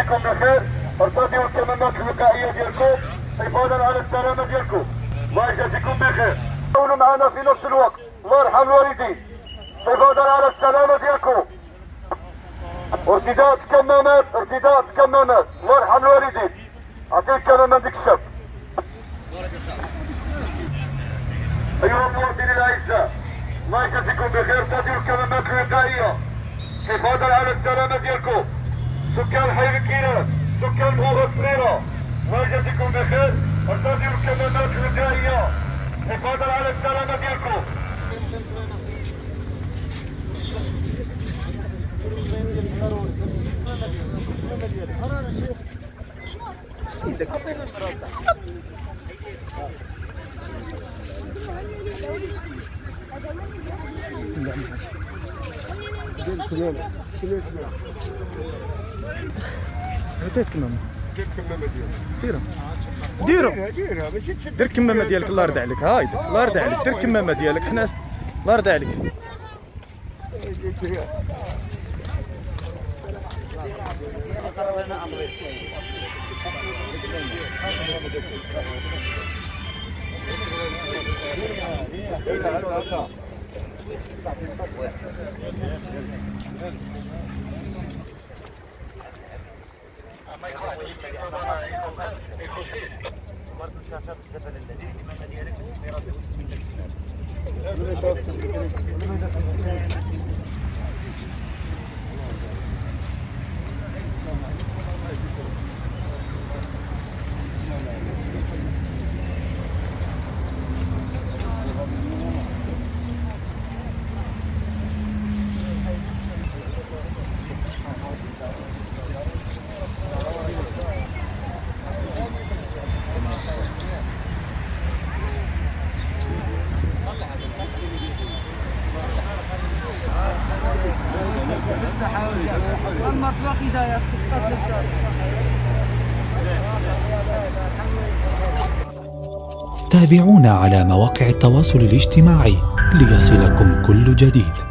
يجزيكم بخير، ارتدوا الكمامات الوقائيه ديالكم حفاظا على السلامه ديالكم. الله يجازيكم بخير. كونوا معنا في نفس الوقت، الله يرحم الوالدين، حفاظا على السلامه ديالكم. ارتداء الكمامات، الله يرحم الوالدين. اعطيه الكمامه ديك الشاب. ايها المواطنين الاعزاء، الله يجازيكم بخير، ارتدوا الكمامات الوقائيه حفاظا على السلامه ديالكم. سكان حي الكيران، سكان بوغا الصغيره، الله يجازيكم بخير، ارتدوا الكمامات الوقائيه حفاظا على السلامه ديالكم. سيدك دير الكمامه ديالك، الله يرضى عليك. هاي الله يرضى عليك، دير الكمامه ديالك، حنا الله يرضى عليك. تابعونا على مواقع التواصل الاجتماعي ليصلكم كل جديد.